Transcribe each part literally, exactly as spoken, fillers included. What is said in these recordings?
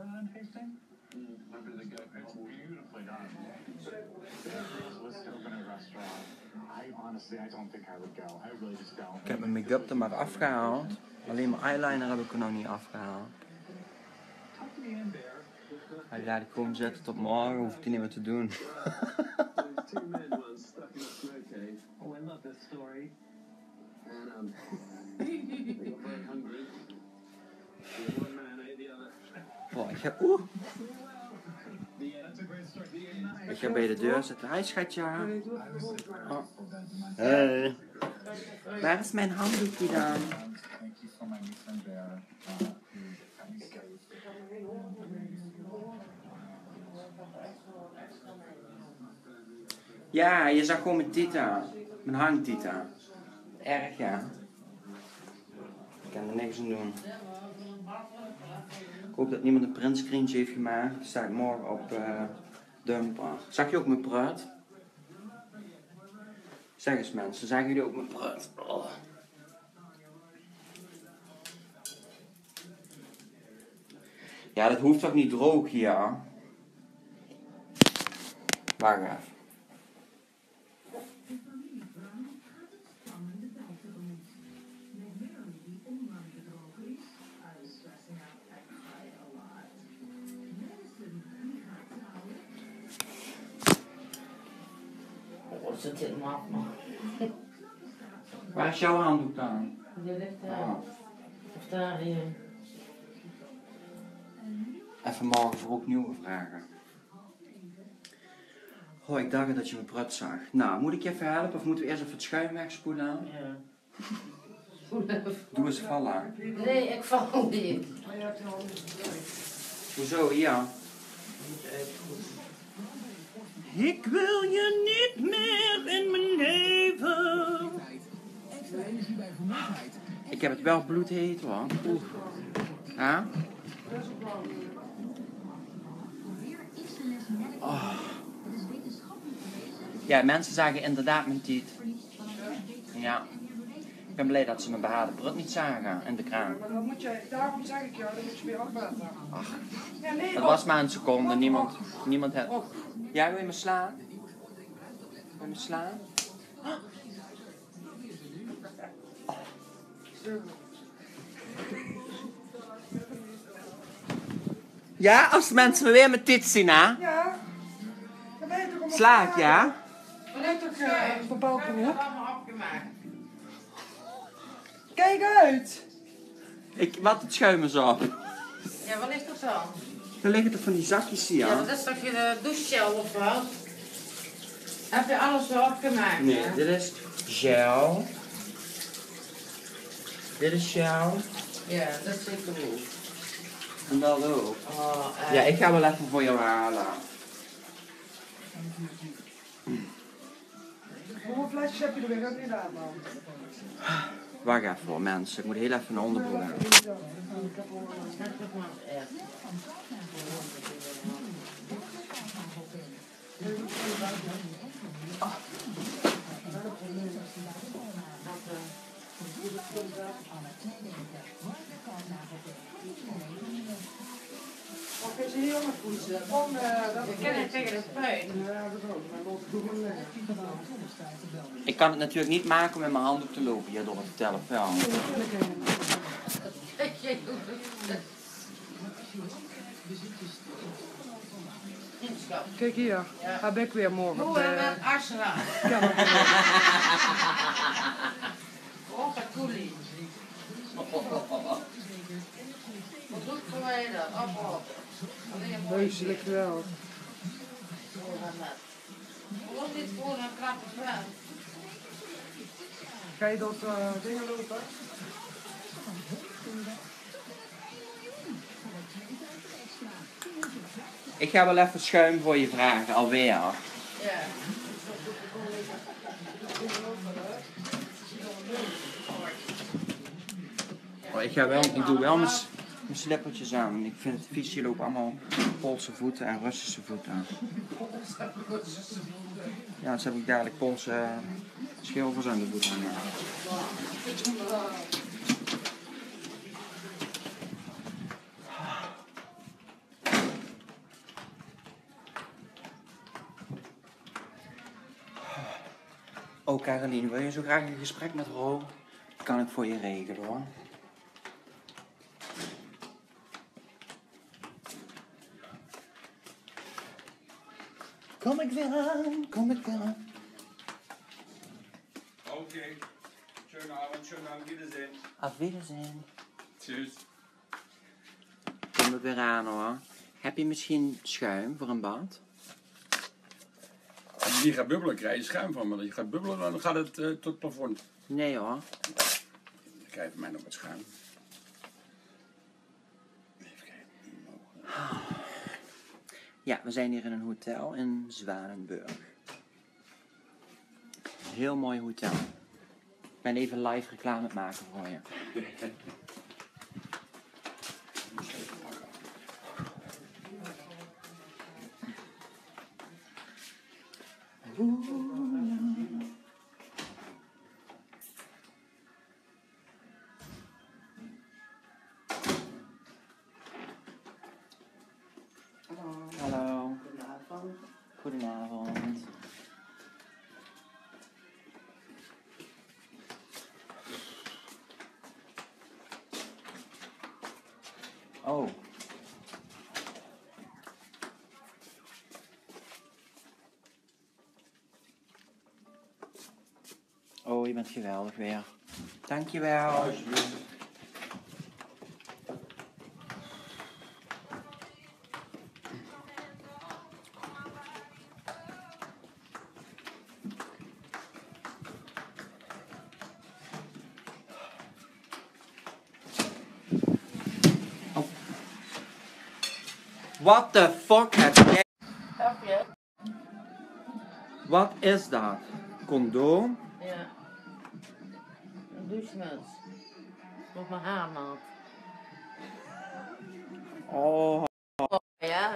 Ik heb mijn make-up er maar afgehaald. Alleen mijn eyeliner heb ik er nog niet afgehaald. Die laat ik gewoon zitten tot morgen, hoef ik die niet meer te doen. Oh, ik ga... Oeh! Ik ga bij de deur zitten. Hi schatje. Oh. Hey. Waar is mijn handdoekje dan? Ja, je zag gewoon mijn tita. Mijn hangtita. Erg, ja. Ik kan er niks aan doen. Ik hoop dat niemand een printscreenje heeft gemaakt. Dat staat morgen op uh, Dumper. Zag je ook mijn pruit? Zeg eens mensen, zagen jullie ook mijn pruit? Oh. Ja, dat hoeft toch niet droog hier? Wacht even. Zit dit maar af, man. Waar is jouw handdoek dan? Die ligt daar. Oh. Of daar hier. Even morgen voor ook nieuwe vragen. Oh, ik dacht dat je me prut zag. Nou, moet ik je even helpen of moeten we eerst even het schuim wegspoelen? Ja. Doe eens vallen. Nee, ik val niet. Hoezo? Ja. Ik wil je niet meer in mijn leven. Ik heb het wel bloedheet hoor. Oeh. Ja? Oh. Ja, mensen zagen inderdaad mijn tiet. Ja. Ik ben blij dat ze mijn behaarde brut niet zagen in de kraan. Maar dan moet je, daarom zeg ik jou, dan moet je weer afbaten. Ach. Ja, nee, Dat was maar een seconde. Niemand, niemand had... Ja, wil je me slaan? Wil je me slaan? Oh. Ja, als de mensen me weer met dit zien, hè? Ja. Dan ben je toch om Sla ik, ja? Dan heb je toch uh, een bepaald beroep. Allemaal opgemaakt. Kijk uit! Ik, wat het schuim eens op. Ja, wat ligt er zo? Dan liggen er van die zakjes hier. Ja, dat is toch je douchegel of wat? Heb je alles wel opgemaakt? Nee, hè? dit is gel. Dit is gel. Ja, dat is zeker goed. En dat ook. Oh, uh, Ja, ik ga wel even voor jou halen. Hoeveel flesjes heb je er weer gedaan dan? Wacht even hoor, mensen. Ik moet heel even een onderbroek hebben. Of is hij heel erg goed? Kom, dat ik ken het tegen de puin. Ja, dat ook. Maar loopt goed in liggen. Ik kan het natuurlijk niet maken om met mijn hand op te lopen hier door het telefoon. Kijk hier, heb ik weer morgen. Hoe en met Asra. Oh, dat koelie. Wat doet verwijderd? Afhouden. Wezenlijk wel. Wat is dit voor een krappe vraag? Ga je dat uh, dingen lopen? Ik ga wel even schuim voor je vragen, alweer. Ja. Oh, ik, ga wel, ik doe wel mijn, mijn slippertjes aan. Ik vind het vies, je loopt allemaal Poolse voeten en Russische voeten. Ja, dus heb ik dadelijk Poolse uh, schilvers aan de voet hangen. Oh, Caroline, wil je zo graag een gesprek met Ro? Dat kan ik voor je regelen, hoor. Kom ik weer aan, kom ik weer aan. Oké. Okay. Schönen Abend, schönen Abend, Wiedersehen. Auf Wiedersehen. Tschüss. Kom ik weer aan, hoor. Heb je misschien schuim voor een bad? Als je niet gaat bubbelen, krijg je schuim van. Maar als je gaat bubbelen, dan gaat het uh, tot het plafond. Nee, hoor. Dan krijg je van mij nog wat schuim. Even kijken. Ja, we zijn hier in een hotel in Zwanenburg. Heel mooi hotel. Ik ben even live reclame aan het maken voor je. Hallo. Goedenavond. Goedenavond. Oh. Oh, je bent geweldig weer. Dankjewel. Oh. What the fuck heb jij? Heb je? Wat is dat? Condoom? Ja. Een douchemuts. Op mijn haar nat. Oh. Ja.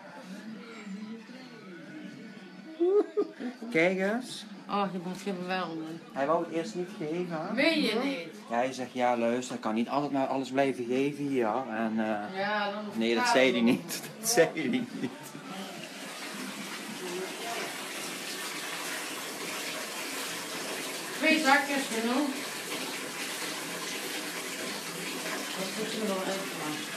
Kijk eens. Oh, je bent geweldig. Hij wou het eerst niet geven. Hè? Weet je niet? Ja, hij zegt, ja luister, ik kan niet altijd maar alles blijven geven hier. En, uh, Ja, dan nee, dat zei hij niet. Dat zei hij niet. Twee zakjes genoeg. Dat moeten we nog even maken.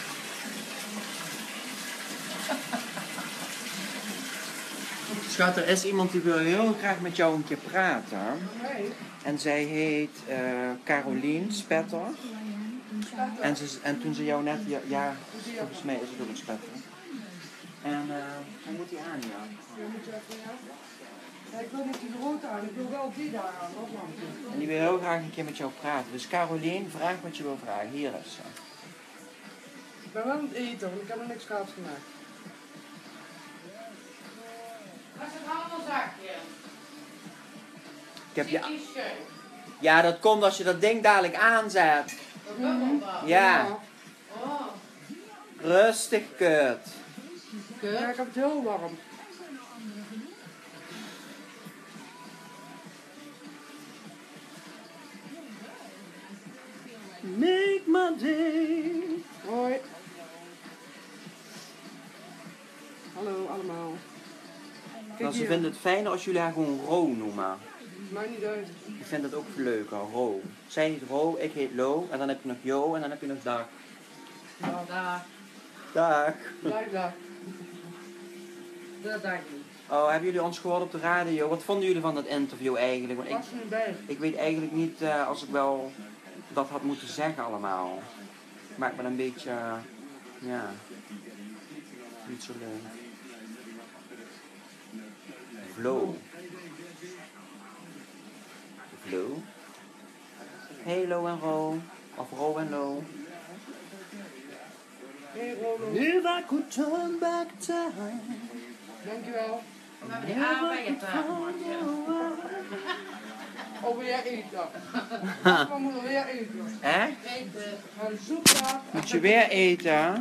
Schat, er is iemand die wil heel graag met jou een keer praten. En zij heet uh, Caroline Spetter. En, ze, en toen ze jou net, ja, ja volgens mij is het ook een Spetter. En uh, hoe moet die aan, ja? Ja, ik wil niet die grote aan, ik wil wel die daar aan. En die wil heel graag een keer met jou praten. Dus Caroline, vraag wat je wil vragen. Hier is ze. Ik ben wel aan het eten, want ik heb nog niks gehad gemaakt. Dat is een handelzakje. Ik heb je... Die schön. Ja, dat komt als je dat ding dadelijk aanzet. Dat bubbelt wel. Ja. Oh. Rustig, kut. Ja, ik heb het heel warm. Make my day. Hoi. Hallo allemaal. Kijk Nou, ze hier. vinden het fijner als jullie haar gewoon Ro noemen. Maakt niet uit. Ik vind het ook leuker, Ro. Zij heet Ro, ik heet Lo. En dan heb je nog Jo en dan heb je nog Dag. Ja, daar. Dag. Blijf daar. Dat denk ik niet. Oh, hebben jullie ons gehoord op de radio? Wat vonden jullie van dat interview eigenlijk? Want Ik was ik, er niet bij. ik weet eigenlijk niet uh, als ik wel dat had moeten zeggen allemaal. Maakt me een beetje, uh, ja, niet zo leuk. Flo. Flo. Hey Lo en Ro. Of Ro en Lo. Hey Rolo. If I could turn back time. Dankjewel. We hebben die aanbijen Oh, weer eten. We moeten weer eten. Echt? eten. Een zoektaart. Moet je weer eten?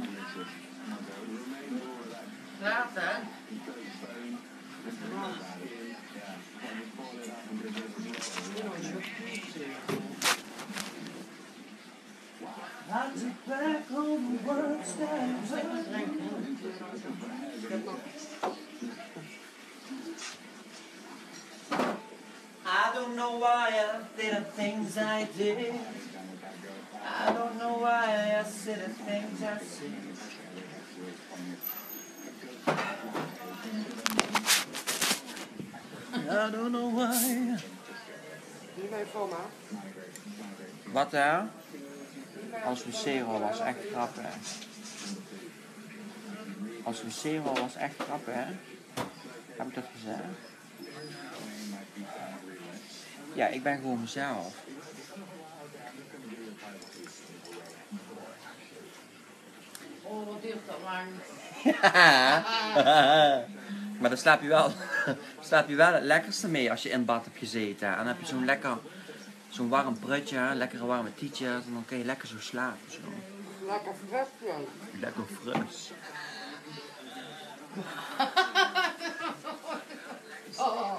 Later. I don't know know why I did the things I did. I don't know why I said the things I said. I don't know why. Die mijn mama. Wat hè? Als wc-rol was echt grappig. Als wc-rol was echt grappig, hè? Heb ik dat gezegd? Ja, ik ben gewoon mezelf. Oh, wat duurt dat lang. Ja. Maar dan slaap je wel, slaap je wel het lekkerste mee als je in bad hebt gezeten. En dan heb je zo'n lekker, zo'n warm prutje, lekkere warme tietjes. En dan kun je lekker zo slapen. Zo. Lekker fris, ja. Lekker fris. Oh.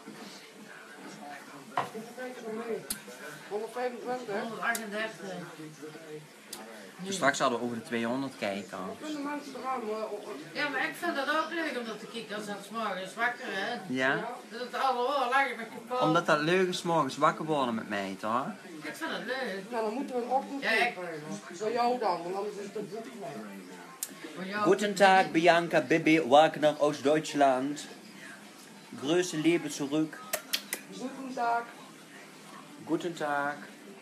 honderdvijfentwintig. honderdachtendertig. Dus straks hadden we over de tweehonderd kijken. Kunnen mensen eraan, hoor. Ja, maar ik vind dat ook leuk om dat te kijken als het 's morgens wakker hè. Ja? Dat het alle horen lachen met je kop. Omdat dat leuk is morgens wakker worden met mij, toch? Ik vind het leuk. Nou, dan moeten we een ochtend Ja, ik- krijgen. Voor jou dan, want anders is het een boek mee. Voor jou- Guten Tag, Bianca Bibi Wagner aus Deutschland. Grüße, Liebe zurück. Guten Tag. Guten Tag.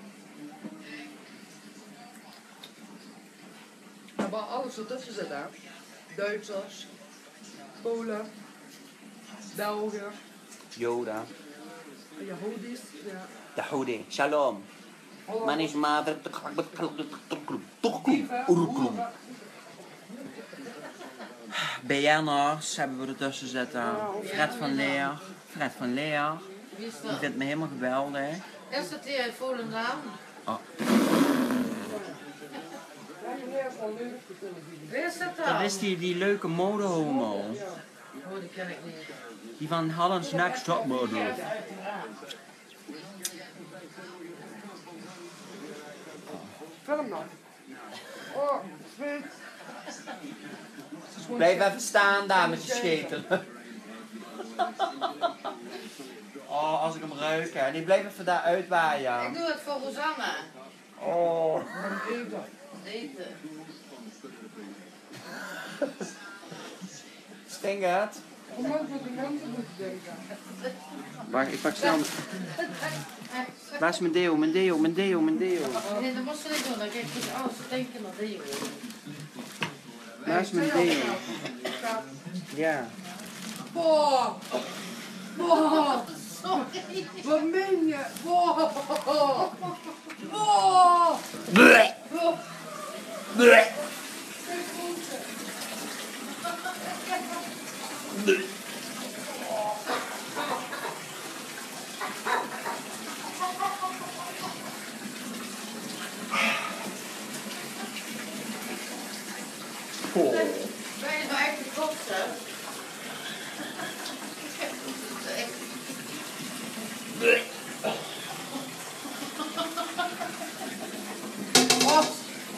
Maar waar alles ertussen zit, hè. Duitsers, Polen, Belgen, Yoda. Yahudis, ja. Yahudi. Shalom. Mijn is mader. B N'ers hebben we ertussen zitten. Fred van Leer. Fred van Leer. Wie is Die dat? vindt me helemaal geweldig. Is dat die uit Volendam? Oh. Ja, meneer van Leeuwen te kunnen bieden. Wie is dat dan? Dat is die, die leuke modehomo. Oh, die ken ik niet. Die van Holland's Next Top Model. Film dan. Oh, zweet. Blijf even staan daar met je scheten. Oh, als ik hem ruik. Hè. Die blijf even daar Ik uitwaaien. doe het voor Rosanna. Oh. Even. Eten. Stinkt het? Hoe moet je die mensen moeten denken? Wacht, ik pak snel. Waar is mijn deo, mijn deo, mijn deo, mijn deo? Nee, dat moest je niet doen. Dan krijg je alles te denken naar die. Waar is mijn deo? Ja. Boah! Boah! Sorry. Wat meen je? Boah! Boah! Bleh. Bleh. Bleh. Oh. Ben je nou echt gekotst, hè? Bleh. Wat?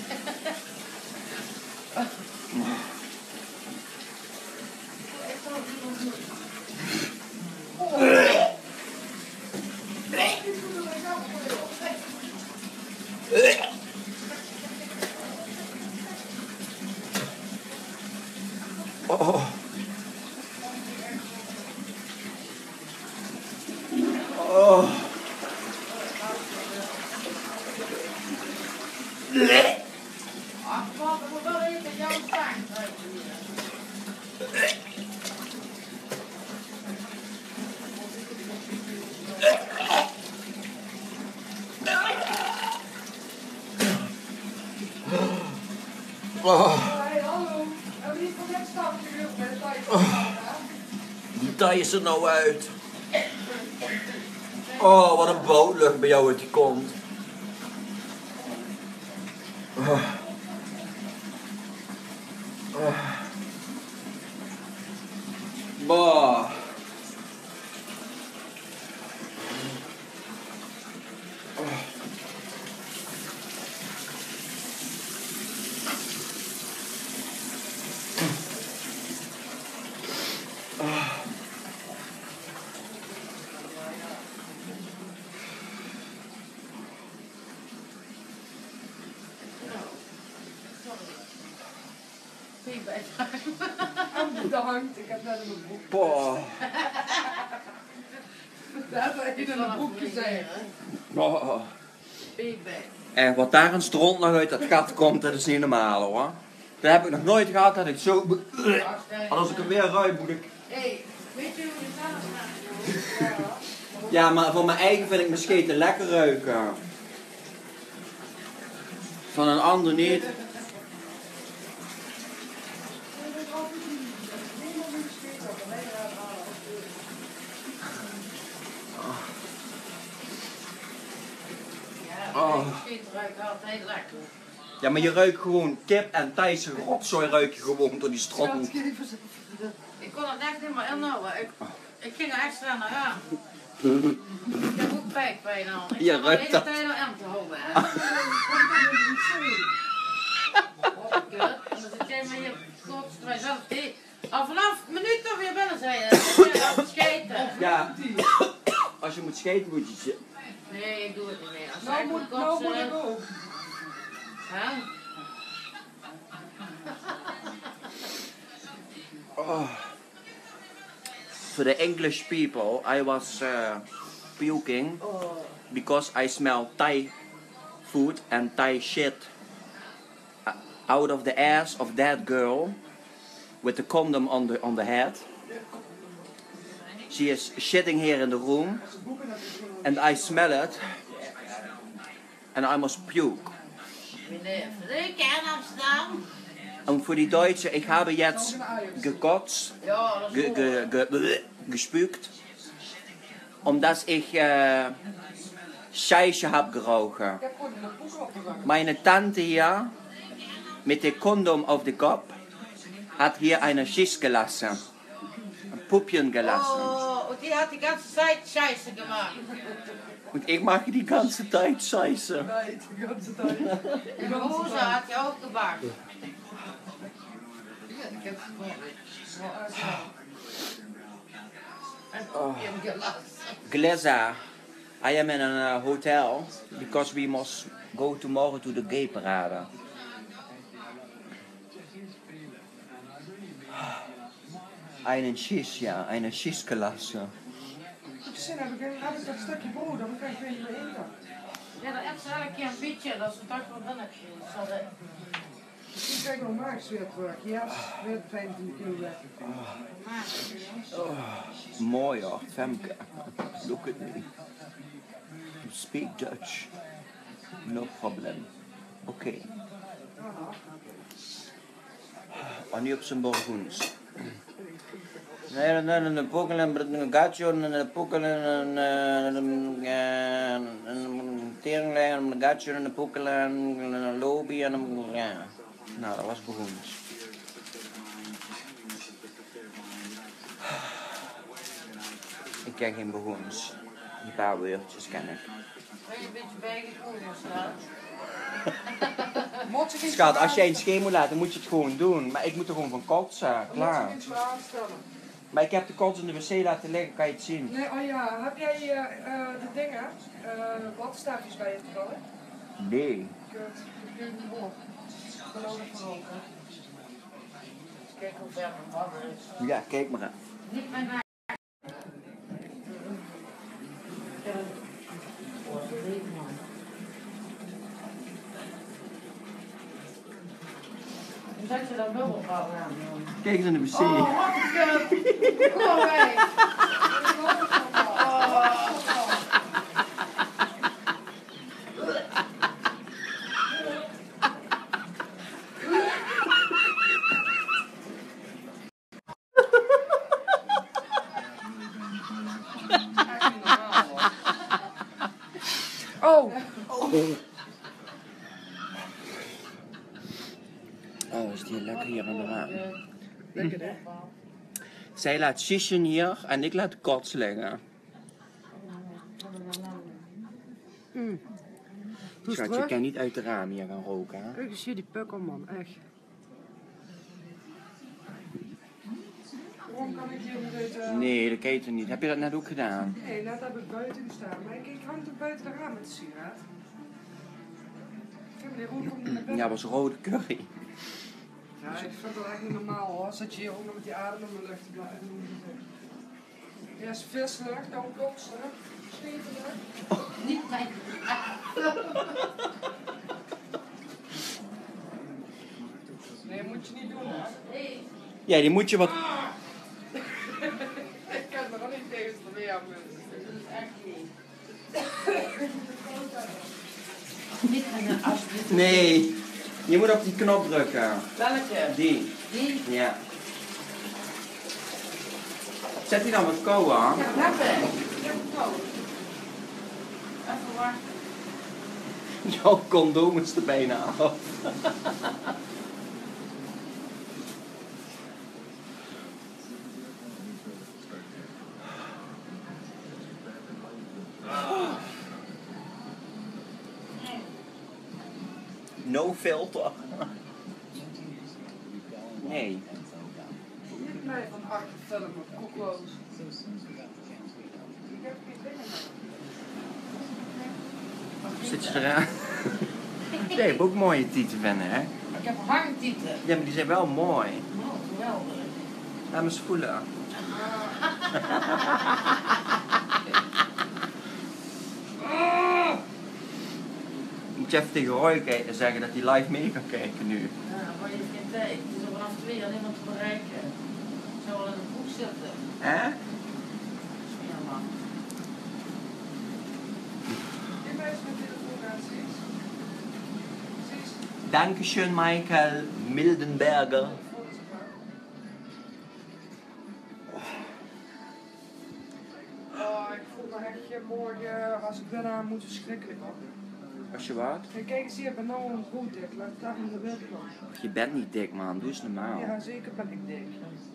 Oh. Oh. Bleh. Ach, wat? Ik moet wel even jouw zaak. Oh. Hey, hallo. Hebben jullie van net stap gehuurd met tijd? Die taai is er nou uit. Oh, wat een bootlucht bij jou uit die kont. Oh. Oh. Bah. Feedback. En bedankt, ik heb net in mijn broek. Boah. Daar heb ik in een broek gezegd. Boah. Feedback. En wat daar een stront nog uit dat gat komt, dat is niet normaal hoor. Dat heb ik nog nooit gehad dat ik zo... En als ik hem weer ruik moet ik... Hé, weet je hoe je zelf gaat? Ja, maar voor mijn eigen vind ik mijn scheten lekker ruiken. Van een ander niet. Ja, het ruikt altijd lekker. Ja, maar je ruikt gewoon kip en Thaise rotzooi ruik je gewoon door die stront. Ik kon het echt niet meer inhouden. Ik, ik ging er extra naar aan. Ik heb ook pijpijn al. Ik Je zat al de ruikt hele dat. tijd al aan te houden. hè. Wat kut. En dan zit jij met je kotstrui zelf. Hey, al vanaf een minuut toch weer binnen zijn. Dan zit jij al te scheten. Ja, als je moet scheten moet je... Nee, ik doe het niet meer. Als Nou ik moet moet, nou moet ik kotsen... ook. Hè? Oh. For the English people, I was uh, puking because I smell Thai food and Thai shit uh, out of the ass of that girl with the condom on the on the head. She is shitting here in the room, and I smell it, and I must puke. Meneer Freuke in Amsterdam. Und für die Deutsche, ich habe jetzt gekotzt, Ja, dat is ge, mooi. ge, ge, gespukt, omdat ich äh, Scheiße hab geraucht. Ik heb gewoon in een broek opgevangen. Meine Tante hier mit dem Kondom auf den Kopf hat hier eine Schiss gelassen, ein Puppchen gelassen. Oh, und die hat die ganze Zeit Scheiße gemacht. Und ich mache die ganze Zeit Scheiße. Nee, de ganze tijd. En mijn hoezo had je ook gebakken. Ik heb en je gelassen. Gleza, I am in a uh, hotel because we must go tomorrow to the gay parade. Einen Schiss, ja, eine Schiss gelassen. Zin heb ik, heb ik dat stukje brood, dan kan ik weer niet meer eten. Ja, dat heeft ze elke keer een beetje, dat ze toch wel binnen hadden. Ik kijk nog maar weer terug. Ja, weer vijftien kilo weg. Mooi hoor, Femke. Look at me. You speak Dutch. No problem. Oké. Okay. En nu op zijn Burgoens. Nee, nee, nee, een pokel en een gatje en een pokel en een terenlijn en een gatje en een pokel en een lobby en een... Ja. Nou, dat was Burgoens. Ik ken geen Burgoens. Die paar woordjes ken ik. Ben je een beetje bijgekomen, straat? Schat, als jij een scheen moet laten, moet je het gewoon doen. Maar ik moet er gewoon van kotsen, klaar. Moet je niks meer aanstellen. Maar ik heb de kots in de wc laten liggen, kan je het zien. Nee, oh ja, heb jij uh, uh, de dingen, uh, wattenstaafjes bij je toevallig? Nee. Kut, ik weet niet hoor. Geloof ik van ook, hè. Kijk hoe ver mijn man is. Ja, kijk maar aan. Niet mijn naam. Hoe zet je dat bubbelbouw aan, jongen? Kijk eens in de wc. Oh, wat een kut! Kom mee! Oh! Oh, is die lekker hier aan de raam. Lekker hè? Zij laat shishen hier en ik laat de kots liggen. Mm. Doe eens Schat, je terug. kan niet uit de raam hier gaan roken, hè? Kijk eens hier die pukkel man, echt. Waarom kan ik hier niet uit... Nee, dat kan je toch niet. Heb je dat net ook gedaan? Nee, net heb ik buiten gestaan. Maar ik, ik hang toch buiten de raam met de sigaret. Ik heb die rook om naar Ja, binnen. dat was rode curry. Ja, ik vind dat echt niet normaal hoor. Zat je hier ook nog met die adem in de lucht te blijven. Eerst vislucht, dan kokslucht, schepenlucht. Niet mijn. Nee, moet je niet doen hoor. Nee. Ja, die moet je wat... Ik kan er nog niet tegen te weer mensen. Dat is echt niet. Niet gaan alsjeblieft. Nee, je moet op die knop drukken. Welke? Die. Die? Ja. Zet die dan wat kou aan. Ja, dat heb ik. Ik heb het koud. Even wachten. Jouw condoom is er bijna af. No filter. Nee. Niet mij van achter filmen, koekloos. Ik heb geen dingen meer. Zit je eraan? Nee, je hebt ook mooie tieten vinden, hè? Ik heb hangtieten. Ja, maar die zijn wel mooi. Oh, geweldig. Laat me eens voelen. Moet je even tegen Roy kijken, zeggen dat hij live mee kan kijken nu. Ja, maar je hebt geen tijd. Het is er vanaf twee al niemand te bereiken. Ik zou wel in een boek zitten. Hè? Ja, man. Die mensen met telefoon aan, Cies. Cies. Dankeschön, Michael Mildenberger. Oh, ik voel me echt eh, morgen, als ik daarna moet, verschrikkelijk op. Als je wat? Kijk, kijk eens hier, ik ben nou een goed dik. Laat het daar in de wind komen. Je bent niet dik, man. Doe eens normaal. Ja, zeker ben ik dik.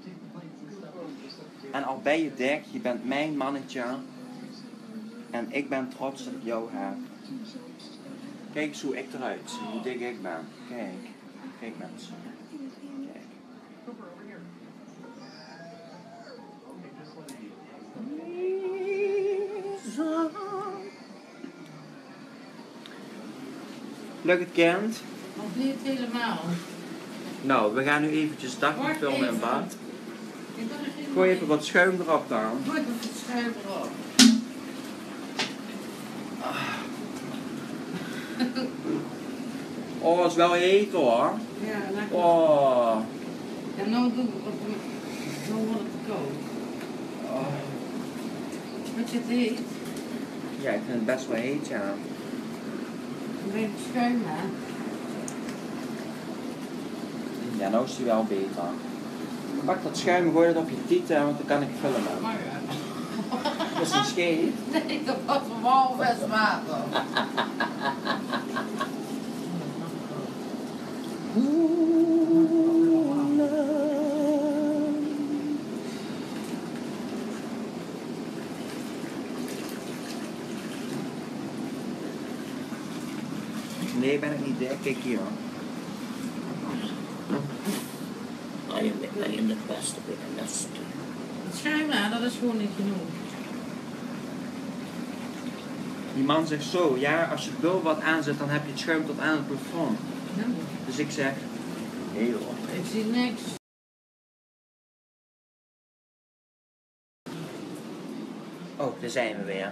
En al ben je dik, je bent mijn mannetje. En ik ben trots dat ik jou heb. Kijk eens hoe ik eruit zie, hoe dik ik ben. Kijk. Kijk mensen. Kijk. Lukt het, kind? Nog niet helemaal. Nou, we gaan nu eventjes dagje Wacht filmen in even. bad. Ik doe er geen Gooi even wat schuim erop dan. Gooi even het schuim erop. Oh, het is wel heet hoor. Ja, lekker. Oh. En nou doe ik op de... Nou wordt het te koud. Oh. Wat je het heet? Ja, ik vind het best wel heet, ja. Een beetje schuim, hè? Ja, nou is hij wel beter. Pak dat schuim, gooi dat op je tieten, want dan kan ik filmen. Maar ja. Dat is een scheet. Nee, dat was van walvis water. Nee, ben ik niet dik. Kijk hier. Oh, je bent in de beste binnen nest. Het schuim, hè, dat is gewoon niet genoeg. Die man zegt zo, ja, als je het bul wat aanzet, dan heb je het schuim tot aan het plafond. Ja. Dus ik zeg, nee hoor. Ik zie niks. Oh, daar zijn we weer.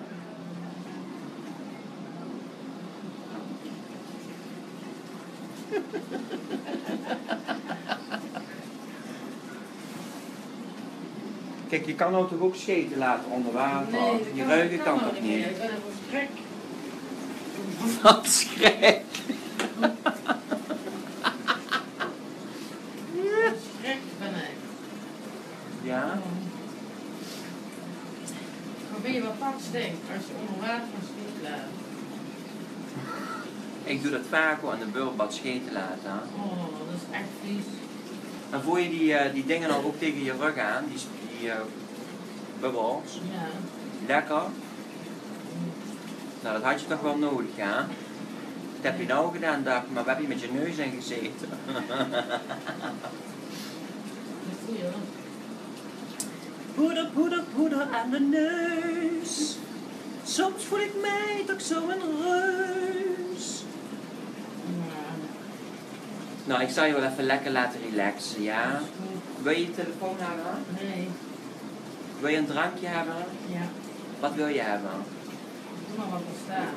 Kijk, je kan nou toch ook scheten laten onder water? Nee, dat je kan- ruiken dat kan nou toch niet? meer. Ik ben even schrik. Wat schrik! Schrik ben ik. Ja? Probeer je wat dat stinkt als je onder water van schiet laat. Ik doe dat vaak hoor, aan de bulbad scheten laten. Oh, dat is echt vies. Dan voel je die, uh, die dingen dan ook tegen je rug aan, die, die uh, bubbels. Ja. Lekker. Nou, dat had je toch wel nodig, hè? Wat heb je nou gedaan, dacht ik, maar waar heb je met je neus in gezeten? Dat voel je wel. Poeder, poeder, poeder aan de neus. Soms voel ik mij toch zo een reus. Ja. Nou, ik zal je wel even lekker laten relaxen, ja? Wil je je telefoon hebben? Nee. Wil je een drankje hebben? Ja. Wat wil je hebben? Doe maar wat er staat.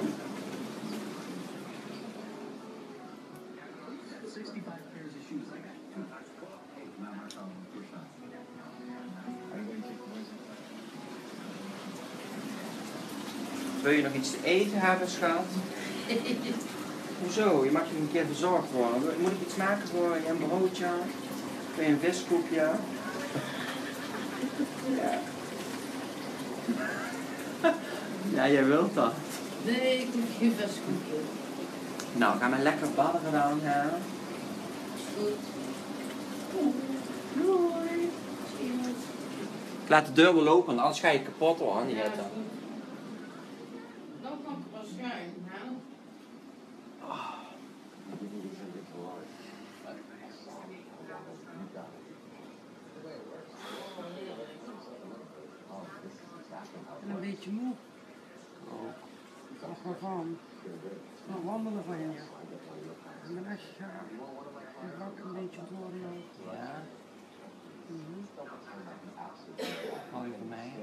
Wil je nog iets te eten hebben, schat? Hoezo? Je mag je een keer verzorgd worden. Moet ik iets maken voor je? Een broodje? Wil je een viskoekje? Ja. Ja, jij wilt dat. Nee, ik moet geen viskoekje. Nou, ga maar lekker badderen dan, hè? Goed. Doei. Ik laat de deur wel open, anders ga je kapot hoor, niet Ja, eten. goed. Dan kan ik wel schuin, hè? En een beetje moe. Nog maar van. Nog wandelen van je. Ik ben echt gegaan. Ik raak een beetje doorlopen. Ja? Mhm. Hou je van mij?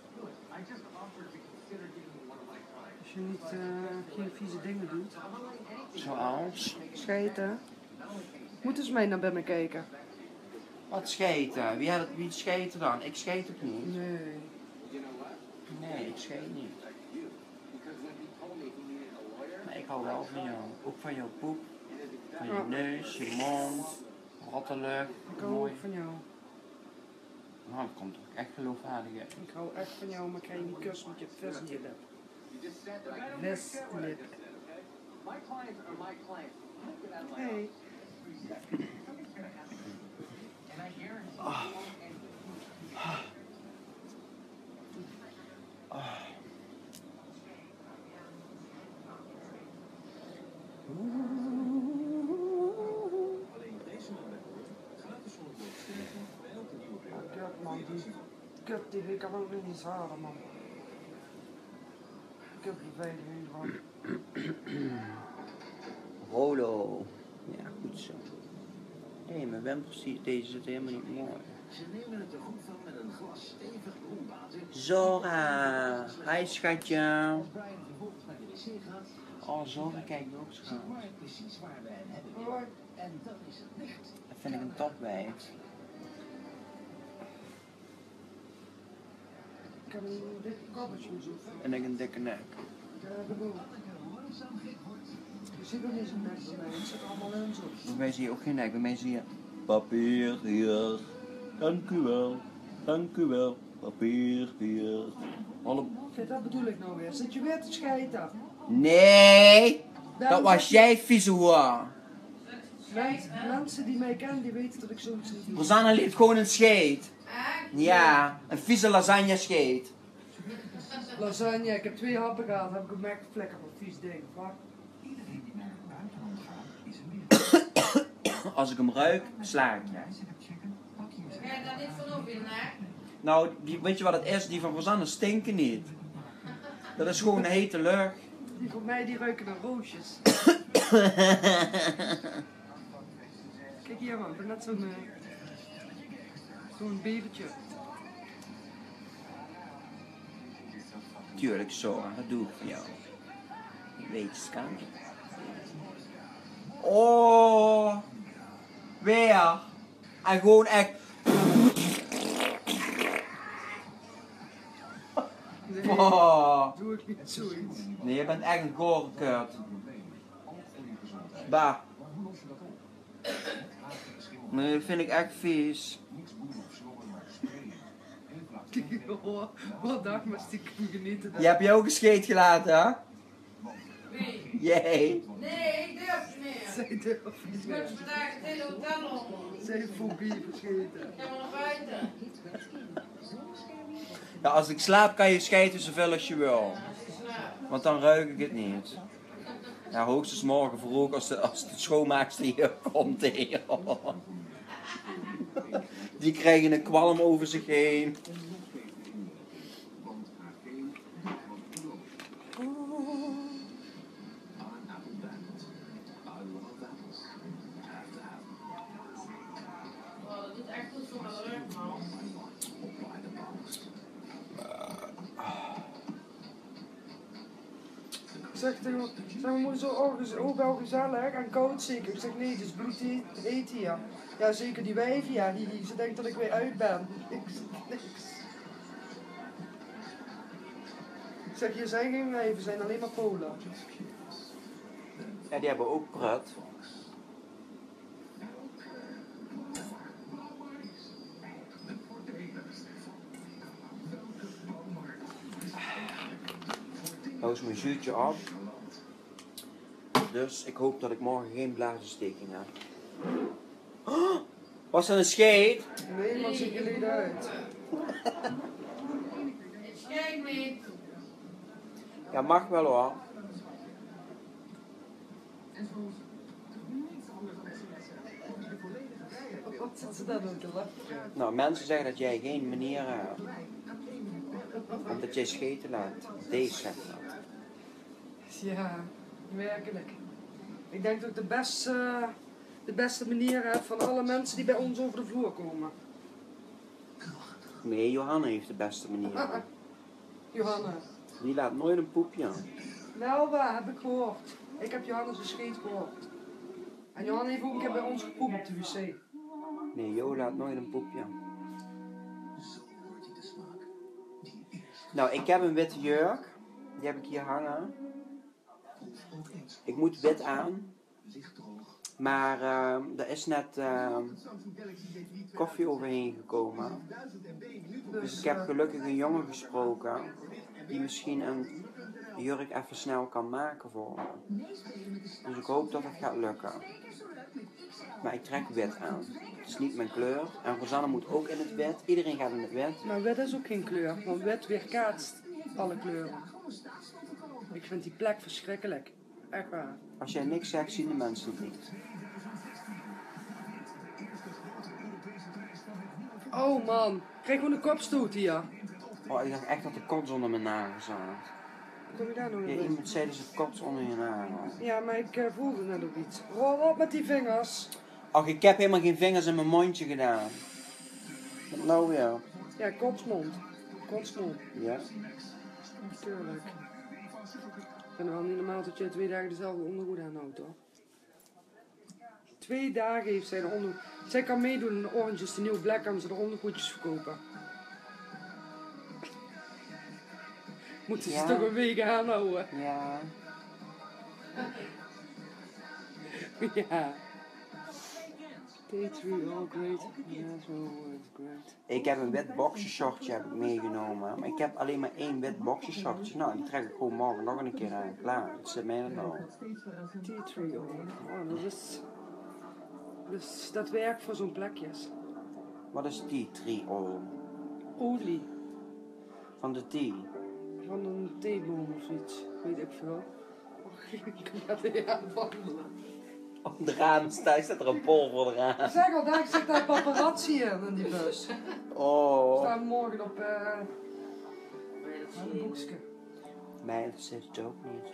Als je niet, uh, geen vieze dingen doet. Zoals? Scheten. Moeten ze mee naar binnen kijken? Wat scheten? Wie, had het, wie scheten dan? Ik scheet het niet. Nee. Nee, ik scheet niet. Maar ik hou wel van jou. Ook van jouw poep. Van je Ja. neus, je mond, rotte lucht. Ik hou Mooi. ook van jou. Nou, dat komt toch echt geloofwaardig uit. Ik hou echt van jou, maar ik ga je niet kussen met je vis in je lip. Vislip. Hey. Ah. Ah. Kut man, die kut die ik kan ook niet eens halen man. Kut vervelend gewoon. Rolo. Ja, goed zo. Hé, hey, mijn wimpers die- deze zitten helemaal niet mooi. Ze nemen het er goed van met een glas stevig bronwater. Zora. Hi schatje. Als Brian vervolgens naar de wc gaat, Oh, Zora kijkt ook ziet schat. Mark precies waar we hem hebben Hoi. willen. En dat is het licht. Dat vind ik een topwijf. Ik heb een dikke kabbeltje zoeken. En ik een dikke nek. Ja, de boel. Je ziet er niet zo'n nek bij mij, het zit allemaal in zo. Bij mij zie je ook geen nek, bij mij zie je... Papier hier. Dank u wel. Dank u wel. Papier hier. Alle... Kijk, dat bedoel ik nou weer. Zit je weer te schijten? Nee! Dat Daarom was zeg jij, vieze hoer. je- Mensen, mensen die mij kennen, die weten dat ik zoiets niet doe. Rosanna liet gewoon een scheet. Echt? Ja, een vieze lasagne scheet. Lasagne, ik heb twee happen gehad, heb ik een merkvlek op een vies ding. Fuck. Als ik hem ruik, sla ik je. Ga je daar niet van op in, hè? Nou, die, weet je wat het is? Die van Rosanna stinken niet. Dat is gewoon een hete lucht. Die van mij, die ruiken naar roosjes. Kijk hier man, ik ben net zo'n uh, zo'n bevertje. Tuurlijk, zo, dat doe ik voor jou. Weet je, schat. Oh, weer. En gewoon echt. Nee, Oh. doe ik niet zoiets. Nee, je bent echt een gore kut. Bah. Nee, dat vind ik echt vies. Oh, wat dag maar stiekem genieten. Je hebt je ook een scheet gelaten, hè? Wie? Jij. Nee, ik durf niet meer. Zij durft Ik niet moet meer. vandaag het hele hotel onder. Zij heeft fobie verscheten. Ik ga maar naar buiten. Ja, als ik slaap kan je schijten zoveel als je wil. Als je slaapt. Want dan ruik ik het niet. Ja, hoogstens morgen vroeg als de, als de schoonmaakster hier komt. Hé. Die krijgen een kwalm over zich heen. zeg tegen hem, zeg, mijn moeder zo, oh, gez- oh wel gezellig en koud zeker. Ik zeg, nee, het is bloedheet hier. Ja, zeker die wijf, ja, die, ze denkt dat ik weer uit ben. Ik zeg, niks. Ik zeg, hier zijn geen wijven, zijn alleen maar Polen. Ja, die hebben ook prut. Nou is mijn zuurtje op. Dus ik hoop dat ik morgen geen blaasontsteking heb. Oh, was dat een scheet? Nee, maar ziet jullie eruit. Kijk niet. Ja, mag wel hoor. Wat zit ze daar nou te lachen? Nou, mensen zeggen dat jij geen manieren hebt. Omdat jij scheten laat. Deze zegt dat. Ja, werkelijk. Ik denk dat ik de beste, de beste manier heb van alle mensen die bij ons over de vloer komen. Nee, Johanna heeft de beste manier. Johanna. Die laat nooit een poepje. Wel waar, heb ik gehoord. Ik heb Johanna zijn scheet gehoord. En Johanna heeft ook een keer bij ons gepoept op de wc. Nee, Jo laat nooit een poepje. Nou, ik heb een witte jurk. Die heb ik hier hangen. Ik moet wit aan. Maar uh, er is net uh, koffie overheen gekomen. Dus ik heb gelukkig een jongen gesproken. Die misschien een jurk even snel kan maken voor me. Dus ik hoop dat het gaat lukken. Maar ik trek wit aan. Het is niet mijn kleur. En Rosanne moet ook in het wit. Iedereen gaat in het wit. Maar wit is ook geen kleur, want wit weerkaatst alle kleuren. Ik vind die plek verschrikkelijk. Echt waar. Als jij niks zegt, zien de mensen het niet. Oh man, ik krijg gewoon een kopstoot hier. Oh, ik dacht echt dat de kots onder mijn nagels zat. Hoe kom je daar nou Ja, weer? iemand zei dus het kots onder je nagels. Ja, maar ik uh, voelde net ook iets. Rol op met die vingers. Ach, ik heb helemaal geen vingers in mijn mondje gedaan. Wat nou weer? Ja, kotsmond. Kotsmond, Ja. natuurlijk. Ik vind het wel niet normaal dat je twee dagen dezelfde ondergoed aanhoudt, hoor. Twee dagen heeft zij de ondergoed. Zij kan meedoen in de Orange is the New Black, kan ze de ondergoedjes verkopen. Moeten ze Ja. toch een week aanhouden? Ja. Ja. Day three, all great. Yeah, so it's great. Ik heb een wit boxershortje heb ik meegenomen. Maar ik heb alleen maar één wit boxershortje. Nou, die trek ik gewoon morgen nog een keer aan. Klaar, het zit mij er nou. Tea tree oil. Oh, dat is... Dus dat werkt voor zo'n plekjes. Wat is tea tree oil? Olie. Van de tea. Van een theeboom of iets. Weet ik veel. Oh, ik ga het aanvallen. Op de raam staat, staat er een bol voor de raam. Zeg al, daar zit daar paparazzi in, in die bus. Oh. Staan morgen op uh, een boekje. Mij interesseert het ook niet.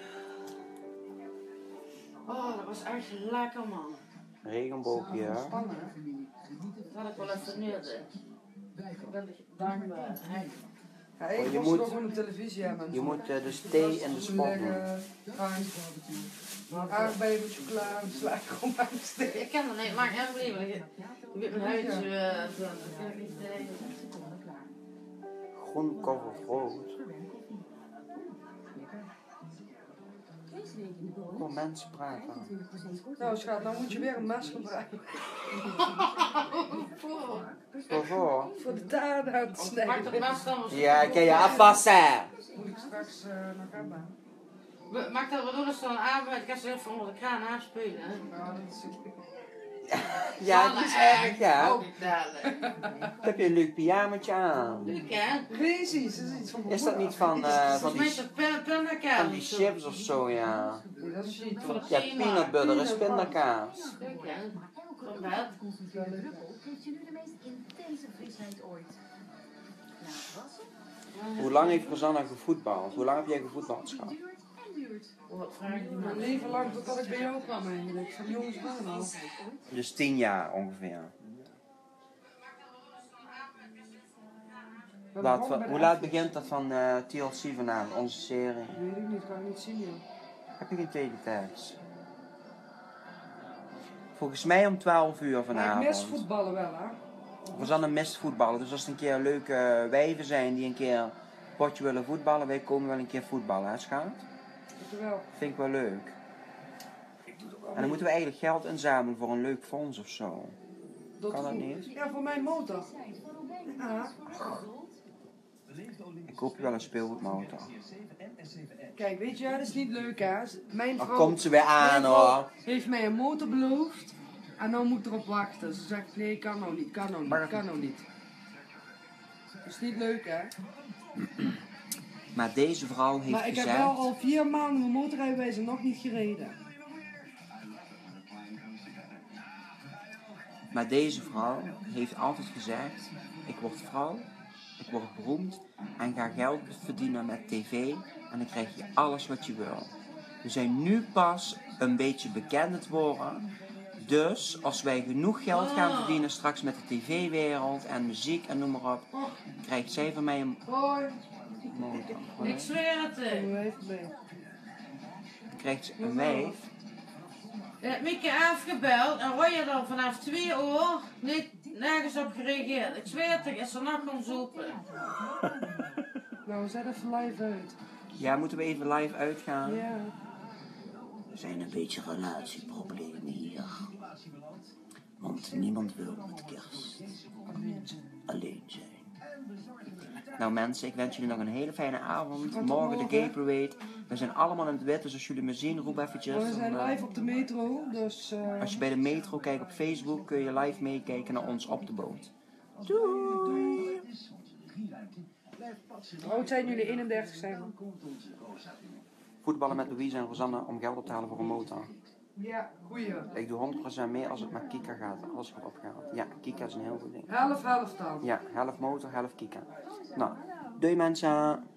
Oh, dat was echt lekker, man. Regenboogje, ja. Spannend, hè? Dat had ik wel even nodig. Ik ben dankbaar. Hey. Ja, ik Oh, je moest moet- toch gewoon een televisie hebben. Je moet uh, dus thee in de spot doen. Aardbeien met chocola en sla ik gewoon bij de steek. Ik ken dat niet, maar ik heb liever. Ik heb mijn huidje. eh, zo, dat kan ik niet tegen. Groen cover rood. Kom mensen praten. Nou schat, nou moet je weer een mes gebruiken. Waarvoor? Voor de taart aan te Maak dat snijden. mes dan wel. Ja, kan je afwassen. Moet ik straks uh, nog hebben. Maak dat wat doen als dan arbeid. Ik kan ze even onder de kraan aanspelen. Nou, dat is... Ja, dat is erg, ja. Ook dadelijk. Dan heb je een leuk pyjamaatje aan. Leuk hè? Reezies, dat is iets van mijn Is dat moeder. niet van, eh, van Volgens mij is die, het pen- pindakaas van die of zo. chips of zo, ja? Nee, dat is niet Van hoor. de Ja, Prima. peanut butter is pindakaas. Leuk hè? Van bed. Geeft je nu de meest intense frisheid ooit. Laat wassen, Hoe lang heeft Rosanna gevoetbald? Hoe lang heb jij gevoetbald, schat? duurt en duurt. Wat vraag je Mijn me? leven lang totdat ik bij jou kwam eigenlijk. Van jongens van al. Dus tien jaar ongeveer. We Laat, begonnen bij de hoe laat F's. begint dat van uh, T L C vanavond, onze serie? Weet ik niet, kan ik niet zien joh. Heb je geen teletext? Volgens mij om twaalf uur Maar ik vanavond. mis voetballen wel, hè. Rosanne mist voetballen, dus als er een keer leuke wijven zijn die een keer een potje willen voetballen, wij komen wel een keer voetballen, hè schat? Ik wel. Vind ik wel leuk. En dan moeten we eigenlijk geld inzamelen voor een leuk fonds of zo. Dat Kan dat goed. niet? Ja, voor mijn motor. Ja. Ik koop je wel een speelgoedmotor. Kijk, weet je, dat is niet leuk, hè. Mijn Dan vrouw, komt ze weer aan mijn vrouw hoor. heeft mij een motor beloofd. En dan moet ik erop wachten. Ze zegt, nee, kan nou niet, kan nou niet, Maar- kan nou niet. Dat is niet leuk, hè. Maar deze vrouw heeft Maar ik heb gezegd... wel al vier maanden mijn motorrijbewijs en nog niet gereden. Maar deze vrouw heeft altijd gezegd, ik word vrouw, ik word beroemd en ga geld verdienen met tv en dan krijg je alles wat je wil. We zijn nu pas een beetje bekend het worden, dus als wij genoeg geld gaan verdienen straks met de tv-wereld en muziek en noem maar op, krijgt zij van mij een Hoi, motor. Ik zweer het. kom eh. er even bij. Krijgt ze een wijf. Je hebt Mieke afgebeld en hoor je dan vanaf twee uur niet nergens op gereageerd. Ik zweer het, ik is er nog ons open. Nou, zet even live uit. Ja, moeten we even live uitgaan? Ja. Er zijn een beetje relatieproblemen hier. Want niemand wil met kerst alleen zijn. Nou mensen, ik wens jullie nog een hele fijne avond. Tot Morgen de morgen. Gay Parade. We zijn allemaal in het wit, dus als jullie me zien, roep eventjes. Maar we zijn Dan, eh, live op de metro, dus... eh, Als je bij de metro kijkt op Facebook, kun je live meekijken naar ons op de boot. Doei! Hoe oud zijn jullie? eenendertig zijn. Voetballen met Louise en Rosanne om geld op te halen voor een motor. Ja, goeie. Ik doe honderd procent mee als het met Kika gaat. Alles wordt opgehaald. Ja, Kika is een heel goed ding. Half, half dan. Ja, helft motor, helft Kika. Nou, doei mensen!